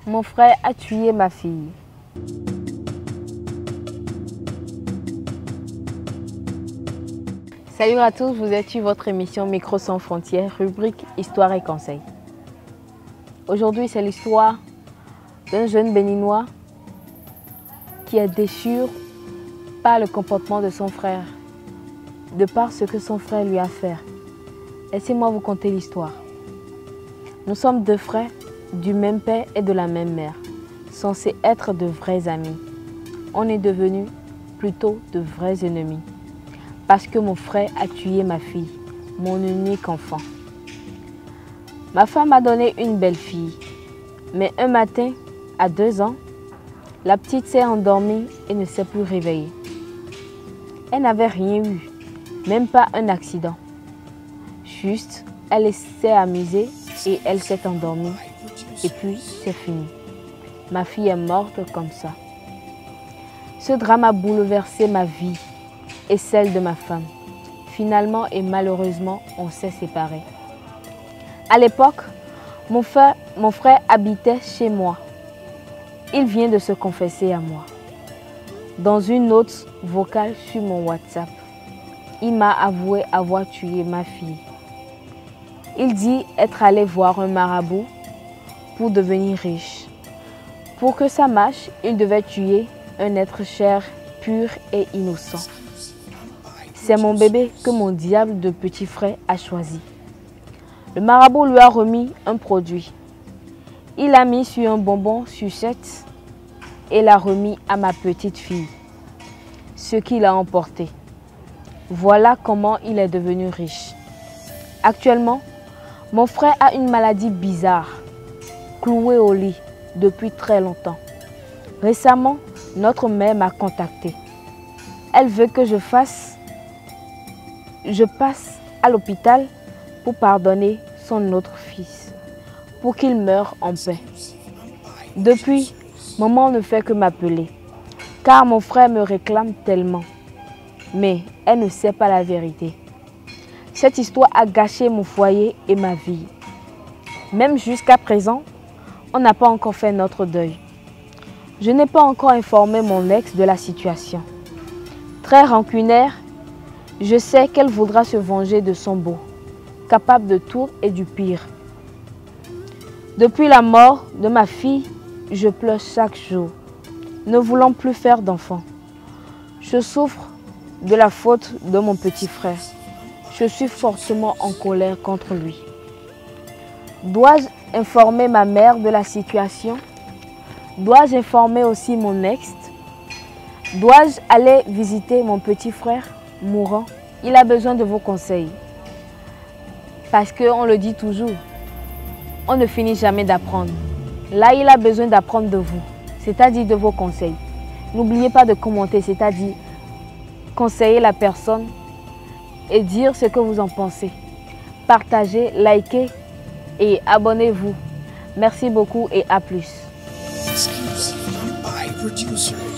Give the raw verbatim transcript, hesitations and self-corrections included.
Mon frère a tué ma fille. Salut à tous, vous êtes sur votre émission Micro sans frontières, rubrique Histoire et conseils. Aujourd'hui, c'est l'histoire d'un jeune béninois qui est déçu par le comportement de son frère, de par ce que son frère lui a fait. Laissez-moi vous conter l'histoire. Nous sommes deux frères, du même père et de la même mère, censés être de vrais amis. On est devenus plutôt de vrais ennemis, parce que mon frère a tué ma fille, mon unique enfant. Ma femme m'a donné une belle fille, mais un matin, à deux ans, la petite s'est endormie et ne s'est plus réveillée. Elle n'avait rien eu, même pas un accident. Juste, elle s'est amusée et elle s'est endormie. Et puis, c'est fini. Ma fille est morte comme ça. Ce drame a bouleversé ma vie et celle de ma femme. Finalement et malheureusement, on s'est séparés. À l'époque, mon frère, mon frère habitait chez moi. Il vient de se confesser à moi. Dans une note vocale sur mon WhatsApp, il m'a avoué avoir tué ma fille. Il dit être allé voir un marabout pour devenir riche. Pour que ça marche, il devait tuer un être cher, pur et innocent. C'est mon bébé que mon diable de petit frère a choisi. Le marabout lui a remis un produit. Il l'a mis sur un bonbon sucette et l'a remis à ma petite fille, ce qu'il a emporté. Voilà comment il est devenu riche. Actuellement, mon frère a une maladie bizarre, cloué au lit depuis très longtemps. Récemment, notre mère m'a contacté. Elle veut que je fasse, je passe à l'hôpital pour pardonner son autre fils, pour qu'il meure en paix. Depuis, maman ne fait que m'appeler, car mon frère me réclame tellement. Mais elle ne sait pas la vérité. Cette histoire a gâché mon foyer et ma vie. Même jusqu'à présent, on n'a pas encore fait notre deuil. Je n'ai pas encore informé mon ex de la situation. Très rancunière, je sais qu'elle voudra se venger de son beau, capable de tout et du pire. Depuis la mort de ma fille, je pleure chaque jour, ne voulant plus faire d'enfant. Je souffre de la faute de mon petit frère. Je suis fortement en colère contre lui. Dois-je informer ma mère de la situation? Dois-je informer aussi mon ex? Dois-je aller visiter mon petit frère mourant? Il a besoin de vos conseils. Parce qu'on le dit toujours, on ne finit jamais d'apprendre. Là, il a besoin d'apprendre de vous, c'est-à-dire de vos conseils. N'oubliez pas de commenter, c'est-à-dire conseiller la personne et dire ce que vous en pensez. Partagez, likez et abonnez-vous. Merci beaucoup et à plus. Exclusive by producer.